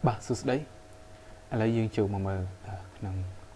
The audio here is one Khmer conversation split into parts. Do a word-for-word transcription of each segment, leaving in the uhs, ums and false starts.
បាទសួស្តីឥឡូវយើងចូលមកមើលក្នុង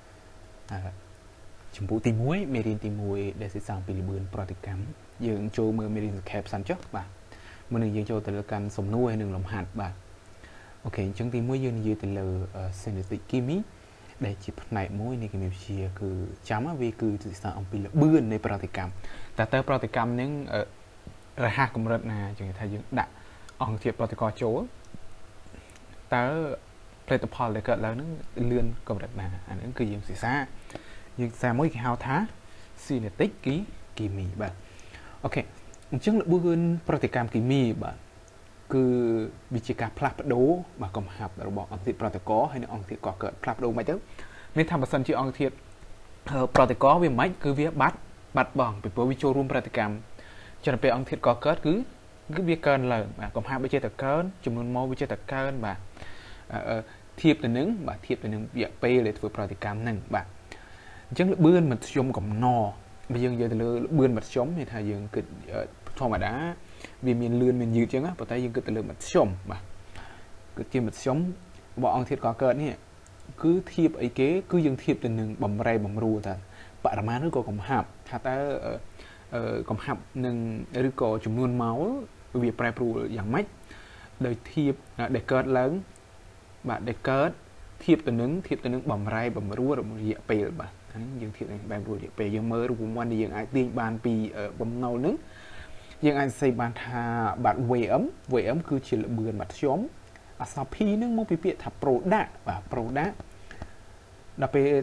ចម្ពោះទីមួយមេរៀនទីមួយដែលសិក្សាពីល្បឿនប្រតិកម្មយើងចូលមើលមេរៀនសង្ខេបសិនចុះបាទមុននឹងយើងចូលទៅលើកាន់សំណួរហើយនឹងលំហាត់បាទអូខេអញ្ចឹងទីមួយយើងនិយាយទៅលើ synthetic chemistry ដែលជាផ្នែកមួយនៃគីមីវិទ្យាគឺចាំវាគឺសិក្សាអំពីល្បឿននៃប្រតិកម្មតើតើប្រតិកម្មនឹងរហ័សកម្រិតណាអញ្ចឹងថាយើងដាក់អង្គធាតុប្រតិករចូលតើផលិតផលដែលកើតឡើងនឹងលឿនកម្រិតណាអានេះគឺយើងសិក្សាយើងសិក្សាមួយគេហៅថា synthetic chemistry បាទអូខេអញ្ចឹងល្បឿនប្រតិកម្មគីមីបាទគឺវាជាការផ្លាស់ប្ដូរបាទកំហាប់របស់អង្គធាតុប្រតិករហើយនិងអង្គធាតុកកើតផ្លាស់ប្ដូរមិនទៅមានថាបើសិនជាអង្គធាតុប្រតិករវាមិនគឺវាបាត់បាត់បង់ពីព្រោះវាចូលរួមប្រតិកម្មចំពេលអង្គធាតុកកើតគឺគឺវាកើនឡើងបាទកំហាប់វាចេះតែកើនចំនួនម៉ូលវាចេះតែកើនបាទធៀបទៅនឹងបាទធៀបទៅនឹងរយៈពេលដែលធ្វើប្រតិកម្មហ្នឹងបាទអញ្ចឹងល្បឿនមធ្យមកំណបើយើងនិយាយទៅលើល្បឿនមធ្យមមានថាយើងគិតធម្មតាវាមានលឿនមានយឺតអញ្ចឹងប៉ុន្តែយើងគិតទៅលើមធ្យមបាទគិតជាមធ្យមរបស់អង្គធាតុកកើតនេះគឺធៀបអីគេគឺយើងធៀបទៅនឹងបំរែបំរួលថាបរិមាណឬក៏កំហាប់ថាតើកំហាប់នឹងឬក៏ចំនួនម៉ោលវាប្រែប្រួលយ៉ាងម៉េចដោយធៀបដែលកើតឡើងបាទដែលកើតធៀបទៅនឹងធៀបទៅនឹងបំរែបំរួលរយៈពេលបាទហ្នឹងយើងធៀបនឹងបែបរយៈពេលយើងមើលរូបមន្តដែលយើងអាចទាញបានពីបំណុលហ្នឹងយើងអាចសរសេរបានថាបាទ vm vm គឺជាល្បឿនមធ្យមអក្សរ p ហ្នឹងមកពីពាក្យថា product បាទ product ដល់ពេល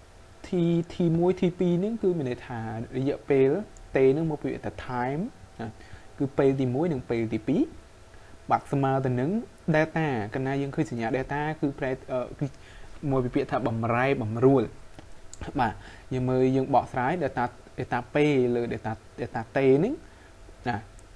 t t1 t2 ហ្នឹងគឺមានន័យថារយៈពេល t ហ្នឹងមកពីពាក្យថា time គឺពេលទីមួយនិងពេលទីពីរបាទស្មើទៅនឹង delta កាលណាយើងឃើញសញ្ញា delta គឺប្រែគឺមួយពីពាក្យថាបំរែបំរួលបាទយើងមើលយើងបកស្រាយ delta delta p លើ delta delta t ហ្នឹងណា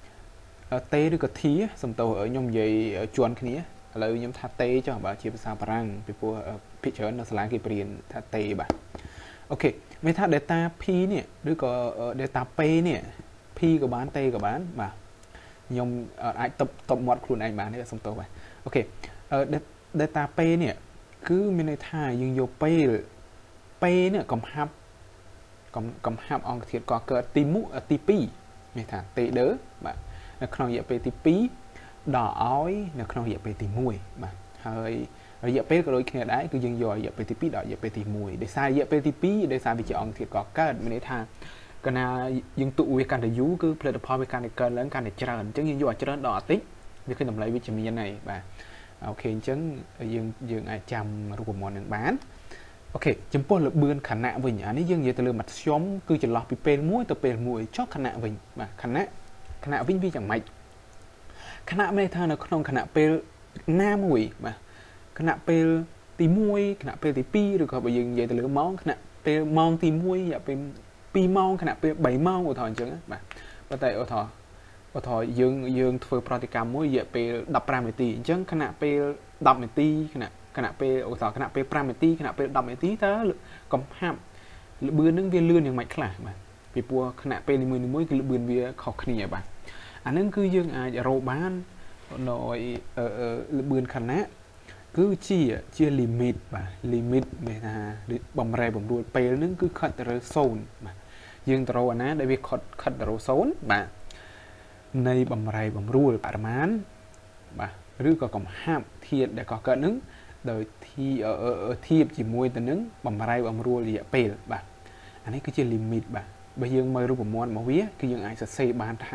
t ឬក៏ t សំទោសខ្ញុំនិយាយជន់គ្នាឥឡូវខ្ញុំថា t ចុះបាទជាភាសាបារាំងពីព្រោះភាគច្រើននៅសាលាគេបរៀនថា t បាទអូខេមានថា delta p នេះឬក៏ delta p នេះ p ក៏បាន t ក៏បានបាទខ្ញុំអាចតបតបមាត់ខ្លួនឯងបានទេសំទោសបាទអូខេ data p នេះគឺមានន័យថាយើងយកពេលពេលនេះកំហាប់កំហាប់អង្គធាតុកកើតទី1ទី2មានថាតេដឺបាទនៅក្នុងរយៈពេលទី2ដល់ឲ្យនៅក្នុងរយៈពេលទី1បាទហើយរយៈពេលក៏ដូចគ្នាដែរគឺយើងយករយៈពេលទី2ដល់រយៈពេលទី1ដោយសាររយៈពេលទី2ដោយសារវាជាអង្គធាតុកកើតមានន័យថាកាលណាយើងទុកវាកាន់តែយូរគឺផលិតផលវាកាន់តែកើនឡើងកាន់តែច្រើនអញ្ចឹងយើងយកឲ្យច្រើនដល់អតិចវាគឺតម្លៃវិជ្ជមានហើយបាទអូខេអញ្ចឹងយើងយើងអាចចាំរូបមន្តនឹងបានអូខេចំពោះល្បឿនខណៈវិញអានេះយើងនិយាយទៅលើមធ្យមគឺចន្លោះពីពេលមួយទៅពេលមួយចុះខណៈវិញបាទខណៈខណៈវិញវាយ៉ាងម៉េចខណៈមានន័យថានៅក្នុងខណៈពេលណាមួយបាទខណៈពេលទី1ខណៈពេលទី2ឬក៏បើយើងនិយាយទៅលើម៉ោងខណៈពេលម៉ោងទី1រយៈពេលពីរម៉ោងខណៈពេល3ម៉ោងឧទាហរណ៍អញ្ចឹងបាទប៉ុន្តែឧទាហរណ៍ឧទាហរណ៍យើងយើងធ្វើប្រតិកម្មមួយរយៈពេល15នាទីអញ្ចឹងខណៈពេល10នាទីខណៈខណៈពេលឧទាហរណ៍ខណៈពេល5នាទីខណៈពេល10នាទីតើកំហាប់ល្បឿននឹងវាលឿនយ៉ាងម៉េចខ្លះបាទពីព្រោះខណៈពេលនីមួយៗគឺល្បឿនវាខុសគ្នាបាទអានឹងគឺយើងអាចរកបានដោយល្បឿនខណៈគឺជាជា limit បាទ limit មានថាបំរែបំរួលពេលហ្នឹងគឺខិតទៅលើ0បាទយើងទៅរកអាណាដែលវាខិតខិតទៅរក0បាទនៃបំរែបំរួលបរិមាណបាទឬក៏កំហាប់ធាតុដែលកកើតហ្នឹងដោយធីធៀបជាមួយទៅនឹងបំរែបំរួលរយៈពេលបាទអានេះគឺជា limit បាទបើយើងមើលរូបមន្តរបស់វាគឺយើងអាចសរសេរបានថា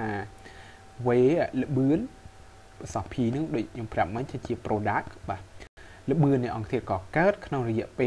v ល្បឿនអក្សរ p ហ្នឹងដូចខ្ញុំប្រាប់មិញថាជា product បាទល្បឿននៃអង្គធាតុកកើតក្នុងរយៈពេល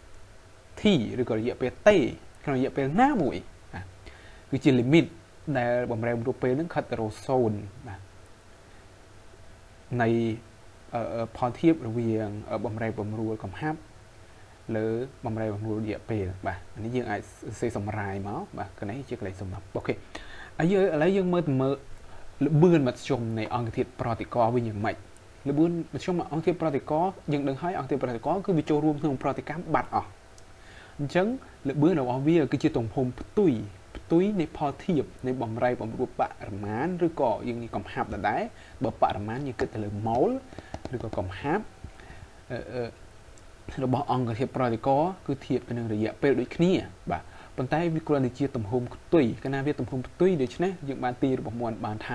t ឬក៏រយៈពេល t ក្នុងរយៈពេលណាមួយបាទគឺជា limit ដែលបំរែបំរួលពេលហ្នឹងខិតទៅរក0បាទនៃផលធៀបរវាងបំរែបំរួលកំហាប់លើបំរែបំរួលរយៈពេលបាទអានេះយើងអាចសរសេរសម្រាយមកបាទកន្លែងជាកន្លែងសម្រាប់អូខេហើយយើងឥឡូវយើងមើលទៅមើលល្បឿនមធ្យមនៃអង្គធាតុប្រតិករវិញយ៉ាងម៉េចល្បឿនមធ្យមអង្គធាតុប្រតិករយើងដឹងហើយអង្គធាតុប្រតិករគឺវាចូលរួមក្នុងប្រតិកម្មបាត់អស់អញ្ចឹងល្បឿនរបស់វាគឺជាទំហំផ្ទុយផ្ទុយនៃផលធៀបនៃបំរែបំរួលបរិមាណឬក៏យើងកំហាប់ដដែលបើបរិមាណយើងគិតទៅលើម៉ូលឬក៏កំហាប់របស់អង្គធាតុប្រតិកគឺធៀបទៅនឹងរយៈពេលដូចគ្នាបាទប៉ុន្តែវាគ្រាន់តែជាទំហំផ្ទុយកាលណាវាទំហំផ្ទុយដូច្នេះយើងបានទីរបស់មុនបានថា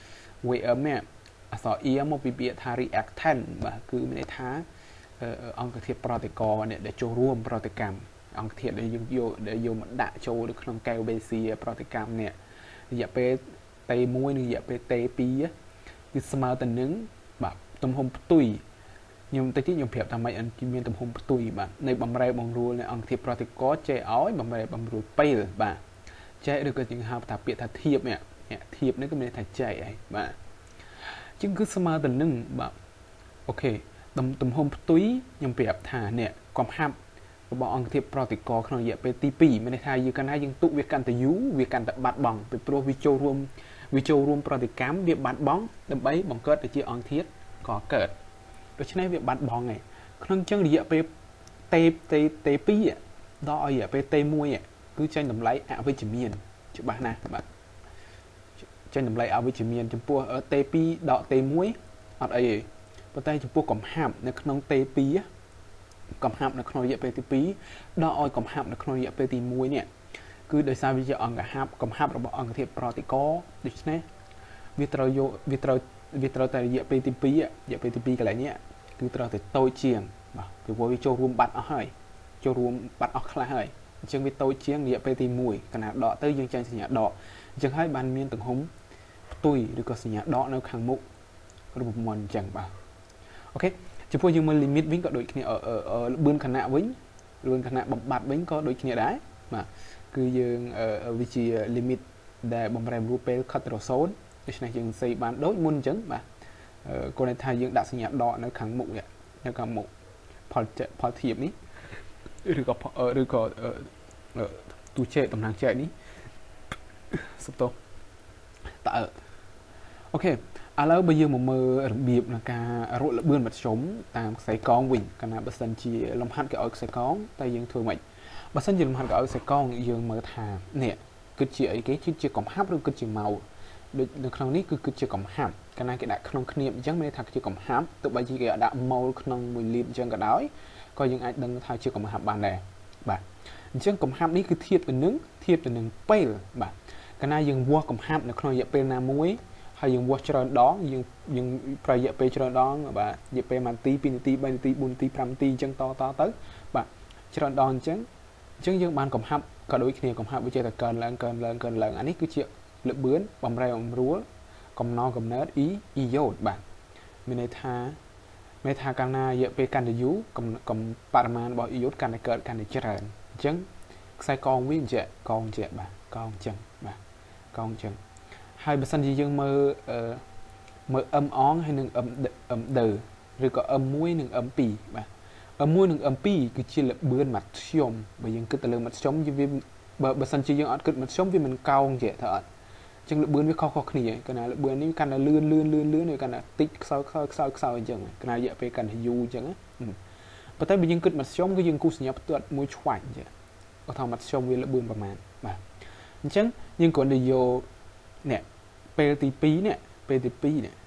vm នេះអក្សរ e មកពីពាក្យថា reactant បាទគឺមានន័យថាអង្គធាតុប្រតិកនេះដែលចូលរួមប្រតិកម្មអង្គធាតុដែលយើងយកដែលយកមកដាក់ចូលនៅក្នុងកែវ bc ប្រតិកម្មនេះរយៈពេលតេមួយនិងរយៈពេលតេពីរគឺស្មើទៅនឹងបាទទំហំផ្ទុយខ្ញុំតិចទៀតខ្ញុំប្រាប់ថាម៉េចមានទំហំផ្ទុយបាទនៃបំរែបំរួលនៃអង្គធាតុប្រតិកចែកឲ្យបំរែបំរួលពេលបាទចែកឬក៏យើងហៅថាពាក្យថាធៀបនេះធៀបនេះគឺមានន័យថាចែកហើយបាទជាងគឺស្មើទៅនឹងបាទអូខេទំហំផ្ទុយខ្ញុំប្រាប់ថានេះកំហាប់របស់អង្គធាតុប្រតិកក្នុងរយៈពេលទីពីរមានន័យថាយើងកាលណាយើងទុកវាកាន់តែយូរវាកាន់តែបាត់បង់ពីព្រោះវាចូលរួមវាចូលរួមប្រតិកម្មវាបាត់បង់ដើម្បីបង្កើតទៅជាអង្គធាតុកកើតដូច្នេះវាបាត់បង់ឯងក្នុងចឹងរយៈពេលតេតេតេពីរដល់ឲ្យរយៈពេលតេមួយគឺចេញតម្លៃអវិជ្ជមានច្បាស់ណាស់បាទចេញតម្លៃអវិជ្ជមានចំពោះតេពីរដល់តេមួយអត់អីទេប៉ុន្តែចំពោះកំហាប់នៅក្នុងតេពីរកំហាប់នៅក្នុងរយៈពេលទីពីរដល់ឲ្យកំហាប់នៅក្នុងរយៈពេលទីមួយនេះគឺដោយសារវាជាអង្គហាប់កំហាប់របស់អង្គធាតុប្រតិកដូច្នេះវាត្រូវយកវាត្រូវវាត្រូវតែរយៈពេលទីពីររយៈពេលទីពីរកន្លែងនេះគឺត្រូវតែតូចជាងបាទពីព្រោះវាចូលរួមបាត់អស់ហើយចូលរួមបាត់អស់ខ្លះហើយអញ្ចឹងវាតូចជាងរយៈពេលទីមួយកាលណាដកទៅយើងចាញ់សញ្ញាដកអញ្ចឹងហើយបានមានទំហំផ្ទុយឬក៏សញ្ញាដកនៅខាងមុខរបស់មុនអញ្ចឹងបាទអូខេចំពោះយើងមើល limit វិញក៏ដូចគ្នាលបឿនខណៈវិញលបឿនខណៈបំបត្តិវិញក៏ដូចគ្នាដែរបាទគឺយើងវាជា limit ដែលបំរែបំរួលពេលខិតទៅរកសូន្យដូច្នេះយើងសេបានដូចមុនអញ្ចឹងបាទគាត់ថាយើងដាក់សញ្ញាដកនៅខាងមុខនៅខាងមុខផលផលធៀបនេះឬក៏ឬក៏ទូចែកតំណាងចែកនេះសុំទោសតើអូខេឥឡូវបើយើងមកមើលរបៀបនៃការរកល្បឿនមធ្យមតាមខ្សែកងវិញកាលណាបើសិនជាលំហាត់គេឲ្យខ្សែកងតែយើងធ្វើម៉េចបើសិនជាលំហាត់គេឲ្យខ្សែកងយើងមើលថានេះគិតជាអីគេគិតជាកំហាប់ឬគិតជាម៉ៅដូចនៅក្នុងនេះគឺគិតជាកំហាប់កាលណាគេដាក់ក្នុងគ្នាអញ្ចឹងមានថាជាកំហាប់ទោះបីជាគេដាក់ម៉ូលក្នុងមួយលីត្រអញ្ចឹងក៏ដោយក៏យើងអាចដឹងថាជាកំហាប់បានដែរបាទអញ្ចឹងកំហាប់នេះគឺធៀបទៅនឹងធៀបទៅនឹងពេលបាទកាលណាយើងវាស់កំហាប់នៅក្នុងរយៈពេលណាមួយហើយយើងវាស់ច្រើនដងយើងយើងប្ររយៈពេលច្រើនដងបាទរយៈពេលមួយនាទីពីរនាទីបីនាទីបួននាទីប្រាំនាទីអញ្ចឹងតតទៅបាទច្រើនដងអញ្ចឹងអញ្ចឹងយើងបានកំហាប់ក៏ដូចគ្នាកំហាប់វាចេះតែកើនឡើងកើនឡើងកើនឡើងអានេះគឺជាល្បឿនបំរែបំរួលកំណងកំណើត e អ៊ីយ៉ូតបាទមានន័យថាមានថាកាលណារយៈពេលកាន់តែយូរកំបរិមាណរបស់អ៊ីយ៉ូតកាន់តែកើតកាន់តែច្រើនអញ្ចឹងខ្សែកងវាអញ្ចឹងកងអញ្ចឹងបាទកងអញ្ចឹងបាទកងអញ្ចឹងហើយបើសិនជាយើងមើលមើល m អងហើយនឹង m m ដឺឬក៏ m មួយនិង m ពីរបាទ m មួយនិង m ពីរគឺជាល្បឿនមធ្យមបើយើងគិតទៅលើមធ្យមវាបើបើសិនជាយើងអត់គិតមធ្យមវាមិនកោងចេះទៅអត់អញ្ចឹងល្បឿនវាខុសៗគ្នាកាលណាល្បឿននេះកាន់តែលឿនលឿនលឿនលឿនហើយកាន់តែតិចខ្សោយខ្សោយខ្សោយខ្សោយអញ្ចឹងកាលណារយៈពេលកាន់តែយូរអញ្ចឹងប៉ុន្តែបើយើងគិតមធ្យមគឺយើងគូសញ្ញាផ្ទាត់មួយឆ្វាច់អញ្ចឹងគាត់ថាមធ្យមវាល្បឿនប្រមាណបាទអញ្ចឹងយើងគ្រាន់តែយកនេះពេលទីពីរនេះពេលទីពីរនេះ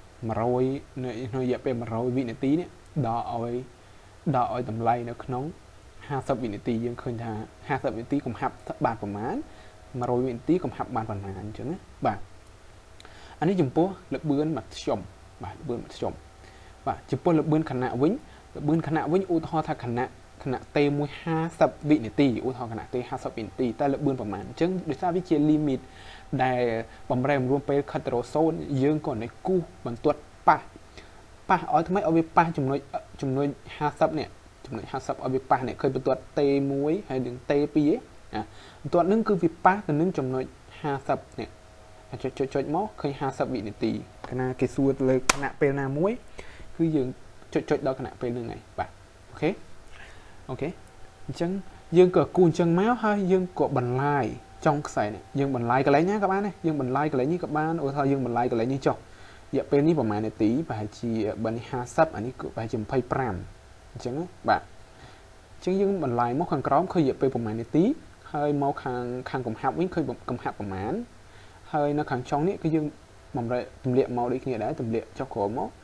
100នៅក្នុងរយៈពេល100វិនាទីនេះដល់ឲ្យដល់ឲ្យតម្លៃនៅក្នុង50វិនាទីយើងឃើញថា50វិនាទីកំហាប់បានប្រមាណ100វិនាទីកំហាប់បានប្រមាណអញ្ចឹងណាបាទអានេះចំពោះល្បឿនមធ្យមបាទល្បឿនមធ្យមបាទចំពោះល្បឿនខណៈវិញល្បឿនខណៈវិញឧទាហរណ៍ថាខណៈខណៈតេមួយ50វិនាទីឧទាហរណ៍ខណៈតេ50វិនាទីតែល្បឿនប្រមាណអញ្ចឹងដោយសារវាជា limit ដែលបំរែបំរួលពេលខិតទៅរកសូន្យយើងក៏នៅគូសបន្ទាត់ប៉ះប៉ះឲ្យថ្មីឲ្យវាប៉ះចំណុចចំណុច50នេះចំណុច50ឲ្យវាប៉ះនេះឃើញបន្ទាត់តេមួយហើយនឹងតេពីរណាបន្ទាត់នឹងគឺវាប៉ះទៅនឹងចំណុច50នេះចុចចុចចុចមកឃើញ50វិនាទីកាលណាគេសួរលើខណៈពេលណាមួយគឺយើងចុចចុចដល់ខណៈពេលហ្នឹងហើយបាទអូខេអូខេអញ្ចឹងយើងក៏គូអញ្ចឹងមកហើយយើងក៏បន្លាយចុងខ្សែនេះយើងបន្លាយកន្លែងណាក៏បានដែរយើងបន្លាយកន្លែងនេះក៏បានឧទាហរណ៍យើងបន្លាយកន្លែងនេះចុះរយៈពេលនេះប្រហែលនាទីប្រហែលជាបើនេះ50អានេះក៏ប្រហែលជា25អញ្ចឹងបាទអញ្ចឹងយើងបន្លាយមកខាងក្រោមឃើញរយៈពេលប្រហែលនាទីហើយមកខាងខាងកំហាប់វិញឃើញកំហាប់ប្រហែលហើយនៅខាងចុងនេះគឺយើងបំរែទម្លាក់មកដូចគ្នាដែរទម្លាក់ចុះក្រោមមក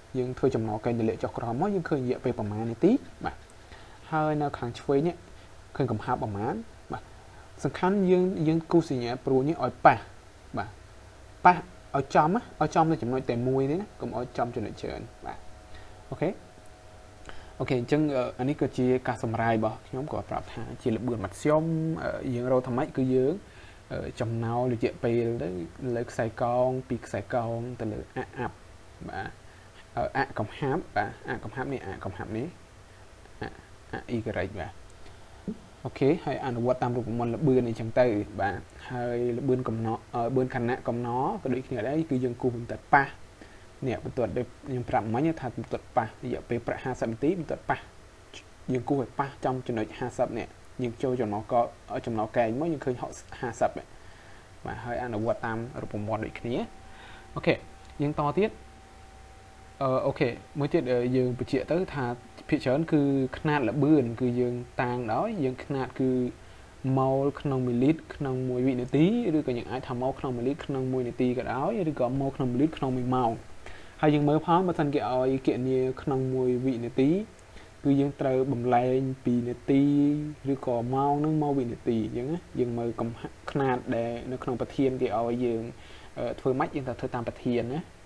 យើងធ្វើចំណកែងទម្លាក់ចុះក្រោមមកយើងឃើញរយៈពេលប្រមាណនាទីបាទហើយនៅខាងឆ្វេងនេះឃើញកំហាប់ប្រមាណបាទសំខាន់យើងយើងគូសញ្ញាព្រួយនេះឲ្យប៉ះបាទប៉ះឲ្យចំឲ្យចំនៅចំណុចតែមួយនេះណាកុំឲ្យចំចំណុចច្រើនបាទអូខេអូខេអញ្ចឹងអានេះក៏ជាការសម្រាយរបស់ខ្ញុំក៏ប្រាប់ថាជាលបឿនមធ្យមយើងរកថាម៉េចគឺយើងចំណោលរយៈពេលទៅលើខ្សែកងពីខ្សែកងទៅលើអាអាប់បាទអាកំហាប់បាទអាកំហាប់នេះអាកំហាប់នេះអាអ៊ីការ៉េបាទអូខេហើយអនុវត្តតាមរូបមន្តលបឿនអីចឹងទៅបាទហើយលបឿនកំណត់លបឿនខណៈកំណក៏ដូចគ្នាដែរគឺយើងគូសបន្តិចប៉ះនេះបន្ទាត់ដូចខ្ញុំប្រាប់មិញថាបន្ទាត់ប៉ះរយៈពេលប្រាក់ห้าสิบនាទីបន្ទាត់ប៉ះយើងគូសឲ្យប៉ះចំចំណុចห้าสิบនេះយើងចូលចំណកចំណកែងមកយើងឃើញห้าสิบបាទហើយអនុវត្តតាមរូបមន្តដូចគ្នាអូខេយើងតទៀតអឺអូខេមួយទៀតយើងបញ្ជាក់ទៅថាភាគច្រើនគឺຂະຫນាតលបឿនគឺយើងតាំងដោយយើងຂະຫນាតគឺម៉ូលក្នុងមីលីត្រក្នុងមួយវិនាទីឬក៏យើងអាចថាម៉ូលក្នុងមីលីត្រក្នុងមួយនាទីក៏ដោយឬក៏ម៉ូលក្នុងមីលីត្រក្នុងមួយម៉ោងហើយយើងមើលផងបើសិនគេឲ្យគណនាក្នុងមួយវិនាទីគឺយើងត្រូវបំលែងពីនាទីឬក៏ម៉ោងនឹងមកវិនាទីអញ្ចឹងណាយើងមើលកំខະຫນាតដែលនៅក្នុងប្រធានគេឲ្យយើងធ្វើម៉េចយើងត្រូវធ្វើតាមប្រធានណា